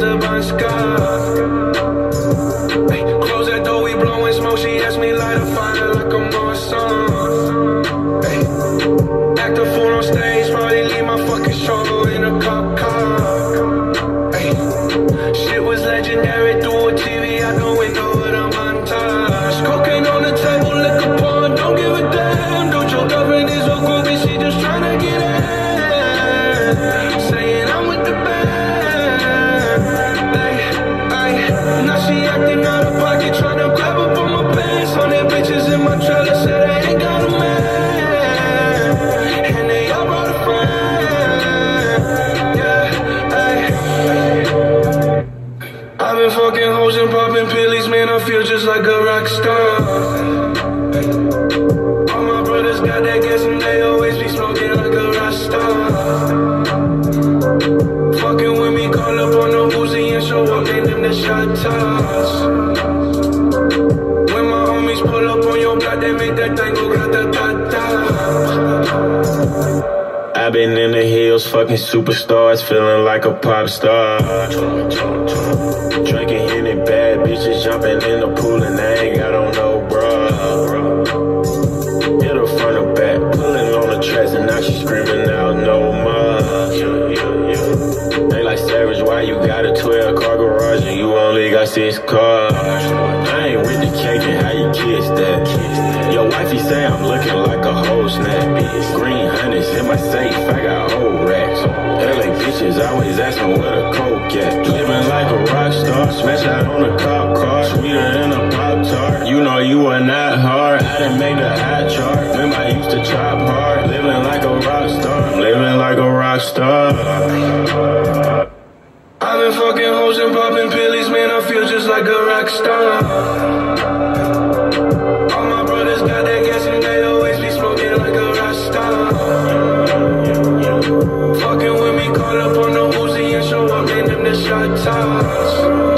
a Bon Scott. Hey, close that door, we blowing smoke. She asked me light a fire like I'm on song. Hey, act a fool on stage, probably leave my fucking show in a cop car. Hey, shit was legendary through a TV out the window of the montage. Cocaine on the table, liquor porn, don't give a damn. Don't your girlfriend is a groupie, she just tryna get in. Saying I'm with the band. Now she acting out of pocket, tryna grab up on my pants. On them bitches in my trailer, said they ain't got a man. And they all brought a friend. Yeah, ay. I've been fucking hoes and popping pillies, man, I feel just like a rock star. All my brothers got that gas and they always be smoking like a rock star. Fucking with me, call up on the Uzi and show up, name them the shot toss. When my homies pull up on your block, they make that thing go grata-ta-ta. I've been in the hills, fucking superstars, feeling like a pop star. Drinking Henny, bad bitches jumping in the pool and they ain't got on no bra. Hit her front or back, pulling on the tracks and now she screaming out no more. They like Savage, why you got a 12-car garage and you only got 6 cars? I ain't with the cake and how you kiss that. Your wifey say I'm looking like a whole snack. Green hundreds in my safe, I got old racks. LA bitches always asking where the coke at. Living like a rock star, smash out on a cop car, sweeter than a Pop-Tart. You know you are not hard, I didn't make the high chart. Remember I used to chop hard, living like a rock star. I'm living like a rock star. I've been fucking hoes and popping pillies, man, I feel just like a rock star. All my brothers got that gas and they always be smoking like a rock star. Fucking with me, call up on the Uzi and show up, name them the shot toss.